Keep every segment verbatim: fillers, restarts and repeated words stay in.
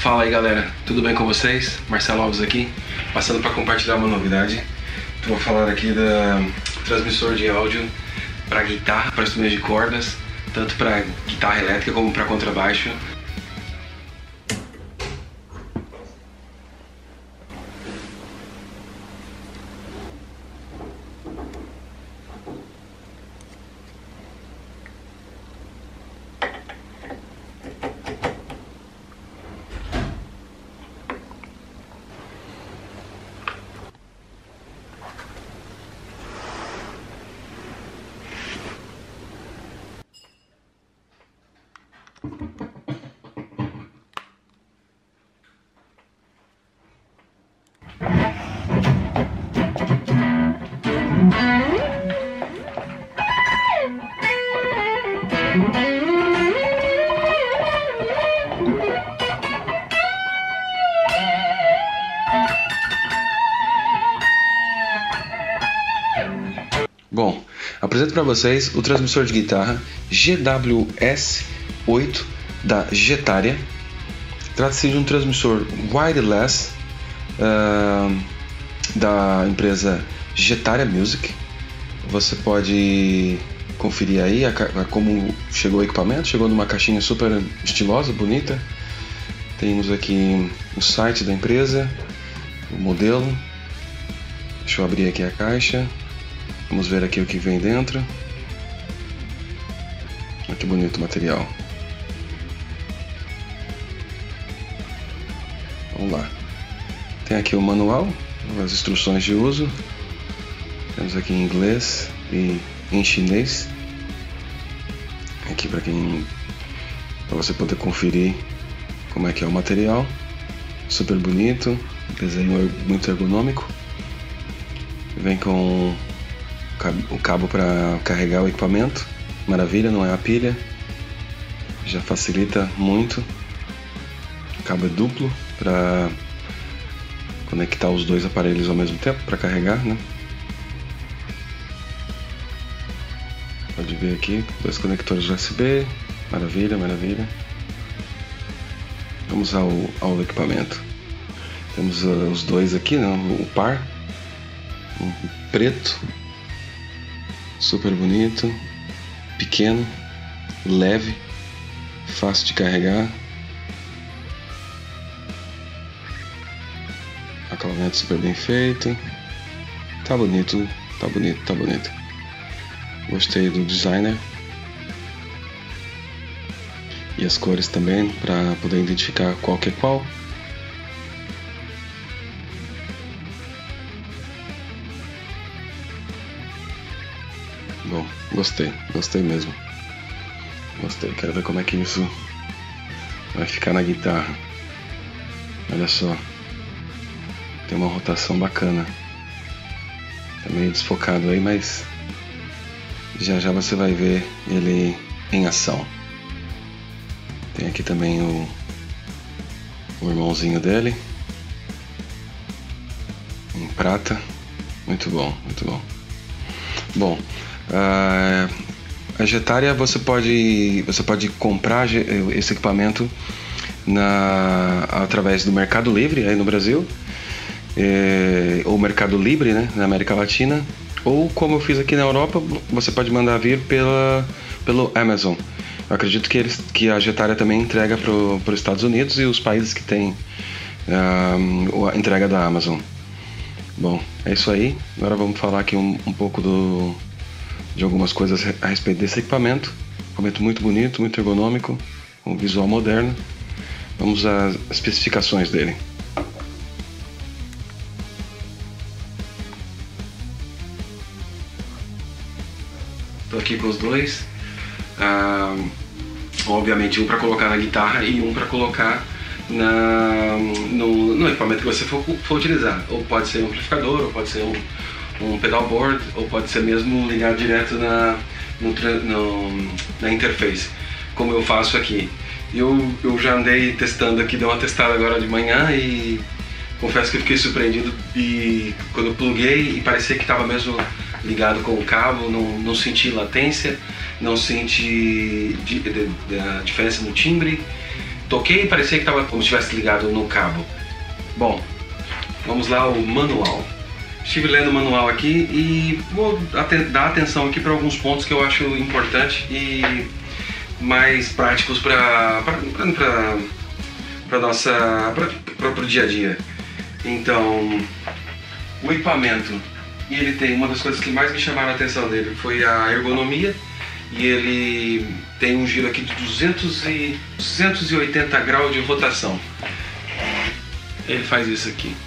Fala aí galera, tudo bem com vocês? Marcelo Alves aqui, passando para compartilhar uma novidade. Vou falar aqui do transmissor de áudio para guitarra, para instrumentos de cordas, tanto para guitarra elétrica como para contrabaixo. Bom, apresento para vocês o transmissor de guitarra G W S oito da Getaria. Trata-se de um transmissor wireless uh, da empresa Getaria Music. Você pode conferir aí a, a, como chegou o equipamento. Chegou numa caixinha super estilosa, bonita. Temos aqui o site da empresa, o modelo. Deixa eu abrir aqui a caixa. Vamos ver aqui o que vem dentro. Olha que bonito o material. Vamos lá. Tem aqui o manual, as instruções de uso. Temos aqui em inglês e em chinês. Aqui para quem, para você poder conferir como é que é o material. Super bonito, desenho muito ergonômico. Vem com o cabo para carregar o equipamento. Maravilha, não é a pilha. Já facilita muito. O cabo é duplo para conectar os dois aparelhos ao mesmo tempo, para carregar, né? Pode ver aqui, dois conectores U S B. Maravilha, maravilha. Vamos ao, ao equipamento. Temos uh, os dois aqui, né? O par, um preto, super bonito, pequeno, leve, fácil de carregar. Acabamento super bem feito. Tá bonito, tá bonito, tá bonito. Gostei do designer. E as cores também, para poder identificar qual que é qual. Bom, gostei, gostei mesmo. Gostei, quero ver como é que isso vai ficar na guitarra. Olha só. Tem uma rotação bacana. Tá meio desfocado aí, mas já já você vai ver ele em ação. Tem aqui também o, o irmãozinho dele, em prata. Muito bom, muito bom. Bom, uh, a Getaria você pode, você pode comprar esse equipamento na, através do Mercado Livre aí no Brasil, é, ou Mercado Livre, né, na América Latina, ou como eu fiz aqui na Europa, você pode mandar vir pela, pelo Amazon. Eu acredito que, eles, que a Getaria também entrega para os Estados Unidos e os países que tem um, a entrega da Amazon. Bom, é isso aí. Agora vamos falar aqui um, um pouco do, de algumas coisas a respeito desse equipamento. Equipamento muito bonito, muito ergonômico, com um visual moderno. Vamos às especificações dele. Estou aqui com os dois. Ah, obviamente um para colocar na guitarra e um para colocar na, no, no equipamento que você for, for utilizar. Ou pode ser um amplificador, ou pode ser um, um pedalboard, ou pode ser mesmo ligar direto na, no, no, na interface, como eu faço aqui. Eu, eu já andei testando aqui, dei uma testada agora de manhã e confesso que eu fiquei surpreendido e quando eu pluguei e parecia que estava mesmo ligado com o cabo, não, não senti latência, não senti di, de, de, a diferença no timbre, toquei e parecia que estava como se estivesse ligado no cabo. Bom, vamos lá ao manual. Estive lendo o manual aqui e vou dar atenção aqui para alguns pontos que eu acho importantes e mais práticos para para nossa para o dia a dia. Então, o equipamento, e ele tem uma das coisas que mais me chamaram a atenção dele foi a ergonomia, e ele tem um giro aqui de duzentos e oitenta graus de rotação. Ele faz isso aqui.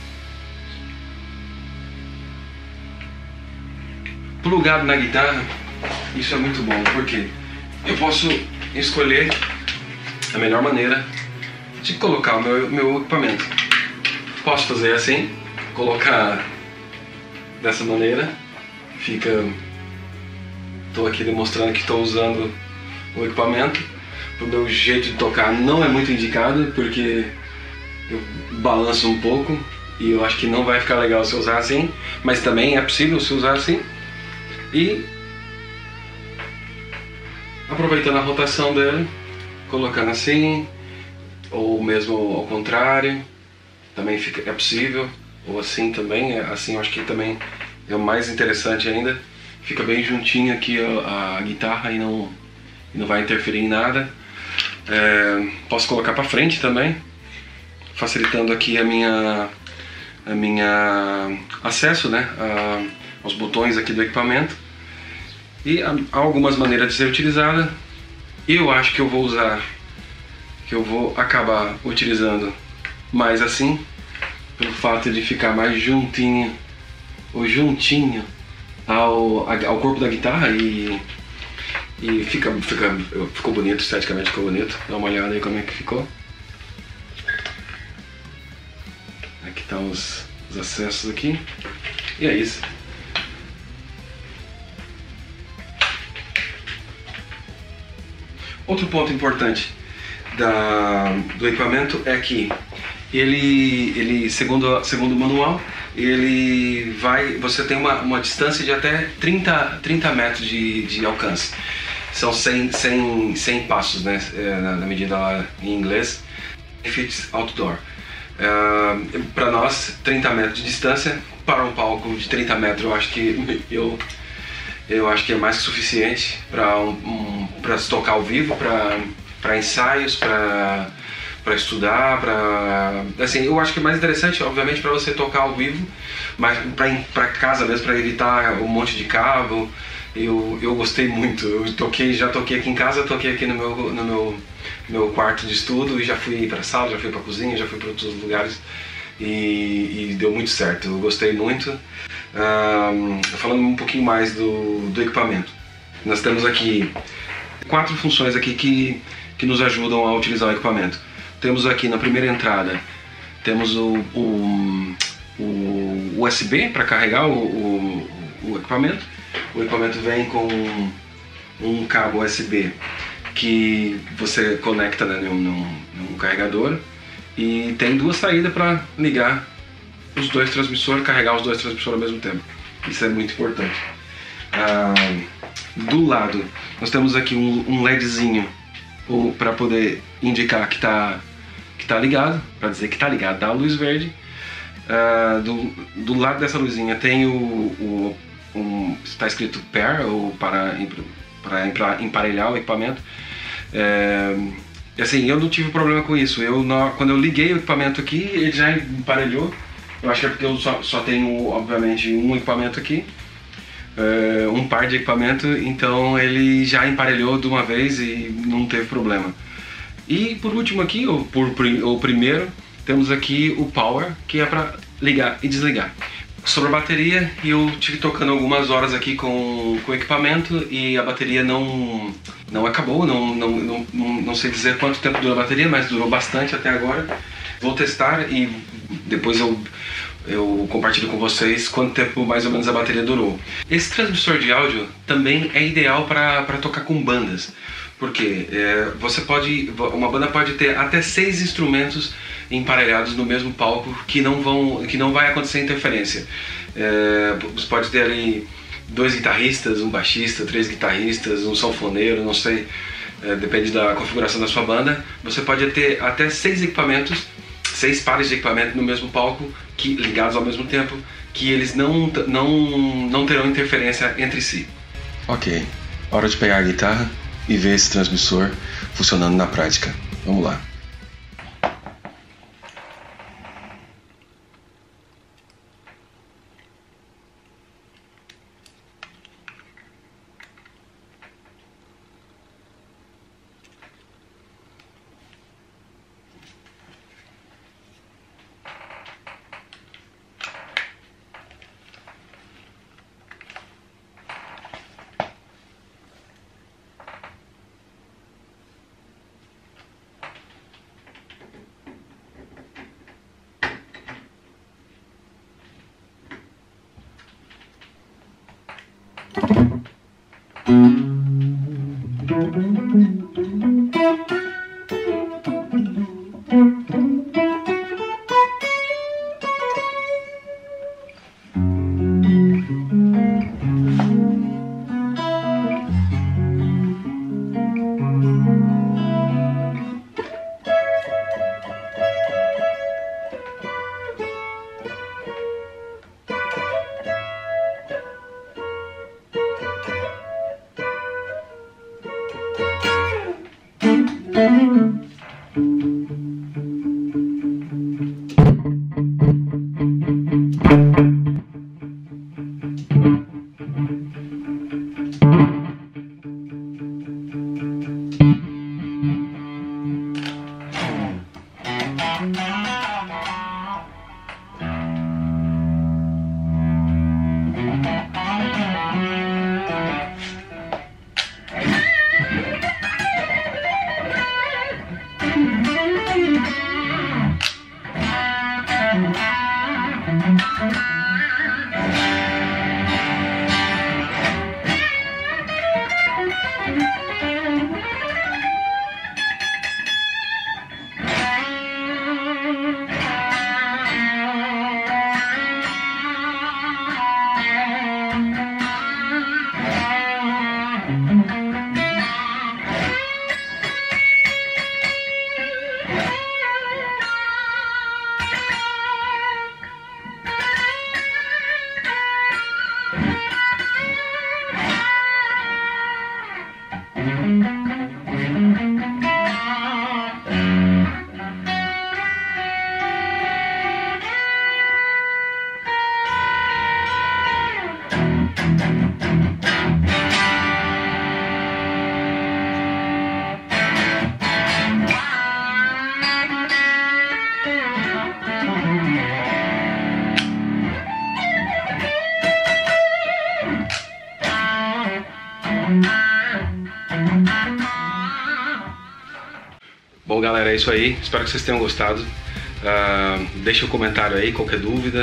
Plugado na guitarra, isso é muito bom, porque eu posso escolher a melhor maneira de colocar o meu, meu equipamento. Posso fazer assim, colocar dessa maneira, fica... Estou aqui demonstrando que estou usando o equipamento. O meu jeito de tocar não é muito indicado, porque eu balanço um pouco e eu acho que não vai ficar legal se usar assim, mas também é possível se usar assim. E aproveitando a rotação dele, colocando assim, ou mesmo ao contrário, também fica, é possível, ou assim também, assim eu acho que também é o mais interessante ainda. Fica bem juntinho aqui a, a guitarra e não, e não vai interferir em nada. É, posso colocar para frente também, facilitando aqui a minha, a minha acesso, né, a, aos botões aqui do equipamento. E há algumas maneiras de ser utilizada. Eu acho que eu vou usar, que eu vou acabar utilizando mais assim, pelo fato de ficar mais juntinho, ou juntinho ao, ao corpo da guitarra, e, e fica, fica, ficou bonito, esteticamente ficou bonito. Dá uma olhada aí como é que ficou. Aqui estão os, os acessos aqui, e é isso. Outro ponto importante da, do equipamento é que ele, ele segundo, segundo o manual, ele vai, você tem uma, uma distância de até trinta, trinta metros de, de alcance. São cem, cem, cem passos, né, na, na medida lá em inglês, feet outdoor. Uh, para nós, trinta metros de distância para um palco de trinta metros, eu acho que eu, eu acho que é mais que suficiente para um, um, para se tocar ao vivo, para ensaios, para para estudar, para assim, eu acho que é mais interessante, obviamente, para você tocar ao vivo, mas para casa mesmo, para evitar um monte de cabo. Eu, eu gostei muito. Eu toquei, já toquei aqui em casa, toquei aqui no meu no meu, meu quarto de estudo, e já fui para a sala, já fui para a cozinha, já fui para outros lugares, e, e deu muito certo. Eu gostei muito. Um, falando um pouquinho mais do, do equipamento, nós temos aqui quatro funções aqui que que nos ajudam a utilizar o equipamento. Temos aqui na primeira entrada, temos o, o, o U S B para carregar o, o, o equipamento. O equipamento vem com um cabo U S B que você conecta, né, num, num, num carregador, e tem duas saídas para ligar os dois transmissores, carregar os dois transmissores ao mesmo tempo. Isso é muito importante. Ah, do lado, nós temos aqui um, um LEDzinho para poder indicar que está que tá ligado, para dizer que está ligado, dá a luz verde. Uh, do, do lado dessa luzinha tem o, o um, está escrito pair, ou para, para emparelhar o equipamento. É, assim, eu não tive problema com isso. Eu, na, quando eu liguei o equipamento aqui, ele já emparelhou. Eu acho que é porque eu só, só tenho, obviamente, um equipamento aqui, uh, um par de equipamento, então ele já emparelhou de uma vez e não teve problema. E por último aqui, ou por ou primeiro, temos aqui o power, que é para ligar e desligar. Sobre a bateria, eu tive tocando algumas horas aqui com, com o equipamento e a bateria não, não acabou, não, não, não, não, não sei dizer quanto tempo durou a bateria, mas durou bastante até agora. Vou testar e depois eu, eu compartilho com vocês quanto tempo mais ou menos a bateria durou. Esse transmissor de áudio também é ideal para tocar com bandas. Porque é, você pode, uma banda pode ter até seis instrumentos emparelhados no mesmo palco que não vão, que não vai acontecer interferência. É, você pode ter ali dois guitarristas, um baixista, três guitarristas, um sanfoneiro, não sei. é, depende da configuração da sua banda, você pode ter até seis equipamentos, seis pares de equipamento no mesmo palco, que, ligados ao mesmo tempo, que eles não, não, não terão interferência entre si. Ok, hora de pegar a guitarra e ver esse transmissor funcionando na prática. Vamos lá. Bom, galera, é isso aí. Espero que vocês tenham gostado. Uh, deixa um comentário aí, qualquer dúvida.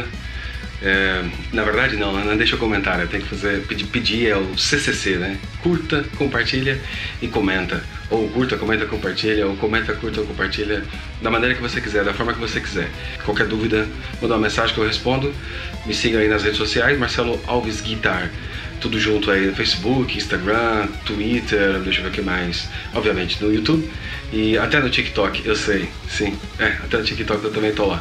É, na verdade não, não deixa o comentário, tem que fazer, pedir, pedir é o C C C, né? Curta, compartilha e comenta. Ou curta, comenta, compartilha, ou comenta, curta ou compartilha, da maneira que você quiser, da forma que você quiser. Qualquer dúvida, manda uma mensagem que eu respondo. Me siga aí nas redes sociais, Marcelo Alves Guitar. Tudo junto aí no Facebook, Instagram, Twitter, deixa eu ver o que mais. Obviamente no YouTube e até no TikTok, eu sei, sim. É, até no TikTok eu também tô lá.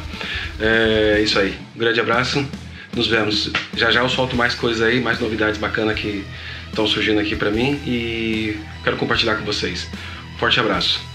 É isso aí, um grande abraço. Nos vemos. Já já eu solto mais coisas aí, mais novidades bacanas que estão surgindo aqui pra mim e quero compartilhar com vocês. Forte abraço.